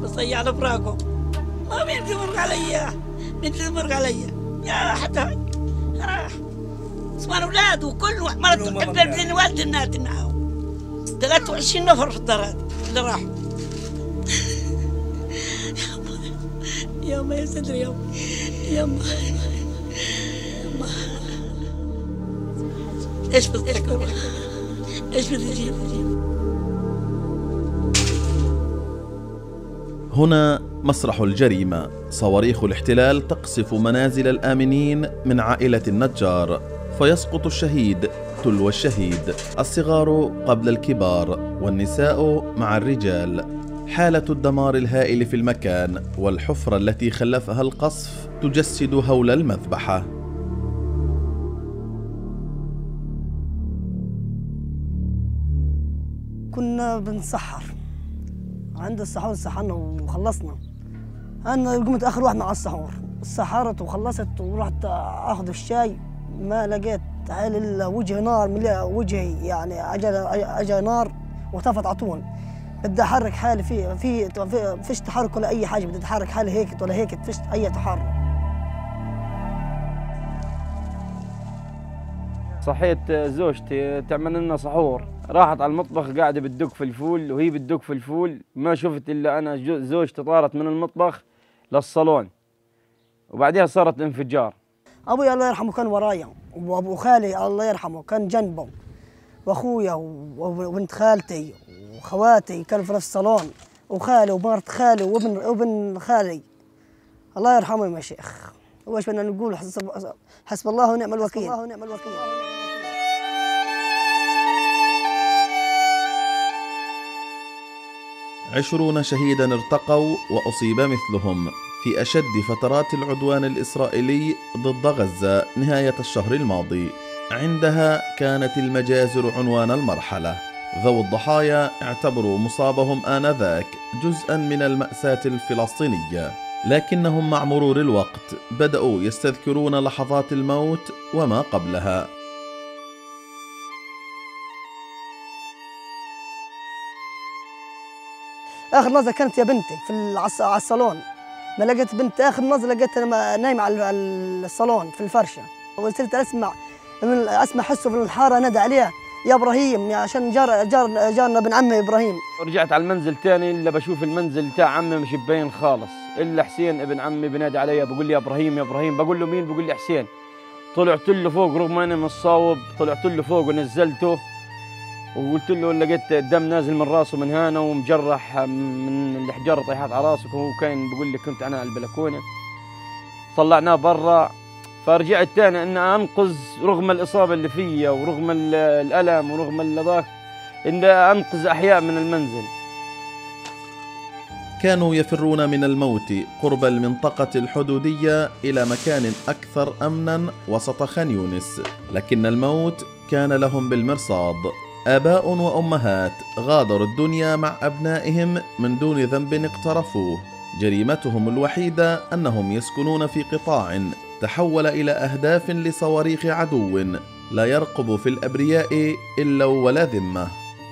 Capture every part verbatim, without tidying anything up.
ضيعنا فراقه، ما مين تمرق علي، مين تمرق علي يا حتى راح اسمان اولاد وكل مرض اكبر من والدنا تنعاو ثلاثة وعشرين نفر في الدار هذه اللي راحوا. يا ما يا صدري يا ما يا ما ايش بدك ايش بدك تجيب؟ هنا مسرح الجريمة. صواريخ الاحتلال تقصف منازل الآمنين من عائلة النجار، فيسقط الشهيد تلو الشهيد، الصغار قبل الكبار والنساء مع الرجال. حالة الدمار الهائل في المكان والحفرة التي خلفها القصف تجسد هول المذبحة. كنا بنسحر عند السحور، سحرنا وخلصنا. انا قمت اخر واحد مع السحور، سحرت وخلصت ورحت اخذ الشاي، ما لقيت حالي الا وجهي نار، ملي وجهي يعني اجى اجى نار وطفت على طول. بدي احرك حالي في في فيش تحرك ولا اي حاجه، بدي اتحرك حالي هيك ولا هيك، فيش اي تحرك. صحيت زوجتي تعمل لنا سحور، راحت على المطبخ قاعده بتدق في الفول، وهي بتدق في الفول ما شفت الا انا زوجتي طارت من المطبخ للصالون، وبعدها صارت انفجار. ابوي الله يرحمه كان ورايا، وابو خالي الله يرحمه كان جنبه، واخويا وبنت خالتي وخواتي كانوا في نفس الصالون، وخالي ومرت خالي وابن وابن خالي الله يرحمهم يا شيخ. وايش بدنا نقول؟ حسب حسب الله ونعم الوكيل. الله ونعم الوكيل. عشرون شهيدا ارتقوا وأصيب مثلهم في أشد فترات العدوان الإسرائيلي ضد غزة نهاية الشهر الماضي. عندها كانت المجازر عنوان المرحلة. ذوي الضحايا اعتبروا مصابهم آنذاك جزءا من المأساة الفلسطينية، لكنهم مع مرور الوقت بدأوا يستذكرون لحظات الموت وما قبلها. آخر نظرة كانت يا بنتي في على الصالون، ما لقيت بنت، آخر نظرة لقيتها نايمة على الصالون في الفرشة، وصرت أسمع أسمع حسه في الحارة نادى عليها يا إبراهيم، عشان جار جار جارنا ابن عمي إبراهيم. رجعت على المنزل تاني إلا بشوف المنزل تاع عمي مش باين خالص، إلا حسين ابن عمي بنادي علي بقول لي يا إبراهيم يا إبراهيم، بقول له مين؟ بقول لي حسين. طلعت له فوق رغم أني مصاوب، طلعت له فوق ونزلته وقلت له لقيت الدم نازل من راسه من هنا ومجرح من الحجارة طيحت على راسه، وهو كان بقول لي كنت أنا على البلكونة. طلعناه برا، فرجعت تاني ان انقذ رغم الاصابه اللي فيا ورغم الالم ورغم الضغط ان انقذ احياء من المنزل. كانوا يفرون من الموت قرب المنطقه الحدوديه الى مكان اكثر امنا وسط خان يونس، لكن الموت كان لهم بالمرصاد. اباء وامهات غادروا الدنيا مع ابنائهم من دون ذنب اقترفوه. جريمتهم الوحيده انهم يسكنون في قطاع تحول إلى أهداف لصواريخ عدو لا يرقب في الأبرياء إلا ولا ذمة.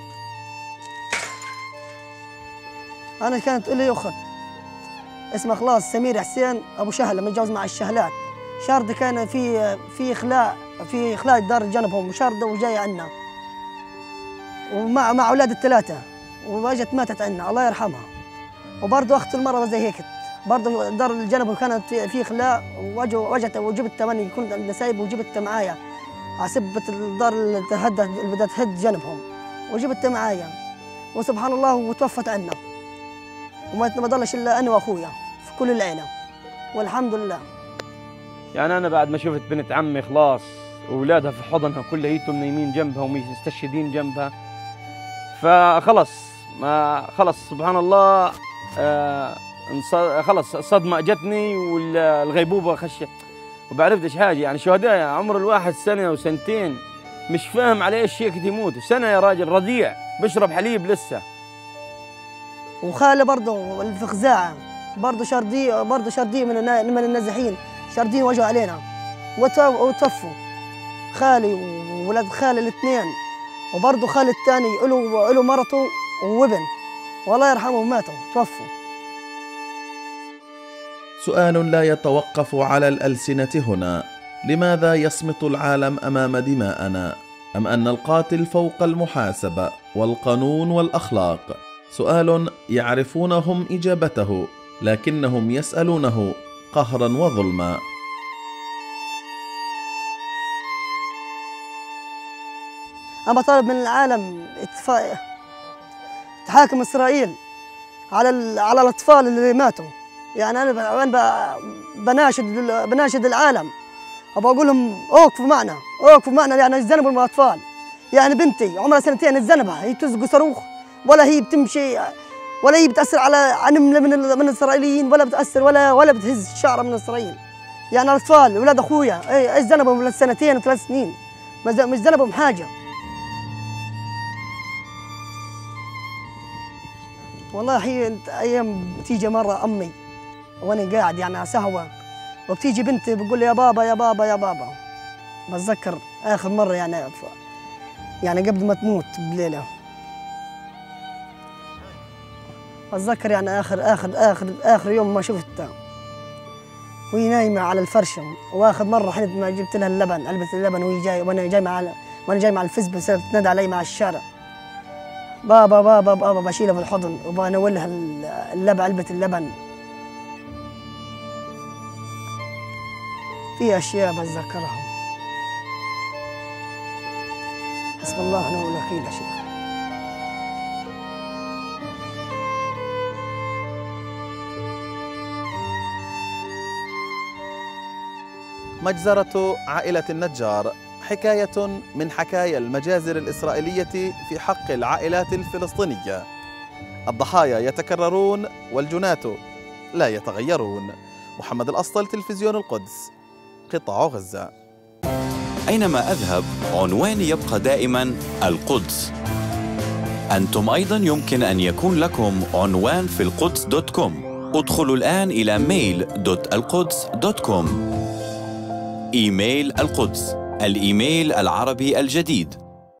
أنا كانت تقول لي أخت اسمها خلاص سمير حسين أبو شهلة متجوز مع الشهلات، شاردة كان في في خلاء في خلاء دار جنبهم، وشاردة وجاية عنا ومع مع أولاد الثلاثة، واجت ماتت عنا الله يرحمها. وبرضه أخت المرة زي هيك برضه دار الجنب كانت في خلاء، وجت وجبتها ماني كنت نسايب وجبتها معايا عسبة الدار اللي تهد اللي بدها تهد جنبهم، وجبتها معايا وسبحان الله وتوفت عنا، وما ضلش الا انا واخويا في كل العيله والحمد لله. يعني انا بعد ما شفت بنت عمي خلاص واولادها في حضنها كليتهم نايمين جنبها ومستشهدين جنبها، فخلص ما خلص سبحان الله آه خلص الصدمة اجتني والغيبوبة خشت وبعرفتش حاجة. يعني شهداء عمر الواحد سنة وسنتين مش فاهم على ايش هيك يموت، سنة يا راجل رضيع بشرب حليب لسه. وخالي برضه في خزاعة برضه شردي برضه شردي من من النازحين، شردين وجوا علينا وتوفوا خالي وولاد خالي الاثنين، وبرضه خالي الثاني له له مرته وابن والله يرحمهم ماتوا توفوا. سؤال لا يتوقف على الألسنة هنا: لماذا يصمت العالم أمام دماءنا؟ أم أن القاتل فوق المحاسبة والقانون والأخلاق؟ سؤال يعرفونهم إجابته، لكنهم يسألونه قهرا وظلما. أنا بطالب من العالم تحاكم إسرائيل على على الأطفال اللي ماتوا. يعني أنا أنا بناشد بناشد العالم، أبغى أقول لهم أوقفوا معنا، أوقفوا معنا، يعني اجتنبوا من الأطفال. يعني بنتي عمرها سنتين اتذنبها، هي تزق صاروخ ولا هي بتمشي ولا هي بتأثر على عن من من الإسرائيليين، ولا بتأثر ولا ولا بتهز شعرها من إسرائيل. يعني الأطفال أولاد أخويا إيه اتذنبوا من سنتين وثلاث سنين، مش ذنبهم حاجة. والله هي أيام بتيجي مرة أمي وأنا قاعد يعني على سهوة، وبتيجي بنتي بتقول لي يا بابا يا بابا يا بابا. بتذكر آخر مرة يعني يعني قبل ما تموت بليلة، بتذكر يعني آخر آخر آخر آخر يوم ما شفتها وهي نايمة على الفرشة. وآخر مرة حين ما جبت لها اللبن، علبة اللبن، وهي جاي وأنا جاي مع وأنا جاي مع الفزبة، صارت تنادي علي مع الشارع بابا بابا بابا، بشيلها في الحضن وبنولها اللبن، علبة اللبن. في أشياء بتذكرها. حسب الله ونعم الوكيل يا شيخ. مجزرة عائلة النجار حكاية من حكايا المجازر الإسرائيلية في حق العائلات الفلسطينية. الضحايا يتكررون والجنات لا يتغيرون. محمد الأسطل، تلفزيون القدس، قطاع غزة. أينما أذهب عنواني يبقى دائما القدس. أنتم أيضا يمكن أن يكون لكم عنوان في القدس دوت كوم. ادخلوا الآن إلى ميل دوت القدس دوت كوم. إيميل القدس، الإيميل العربي الجديد.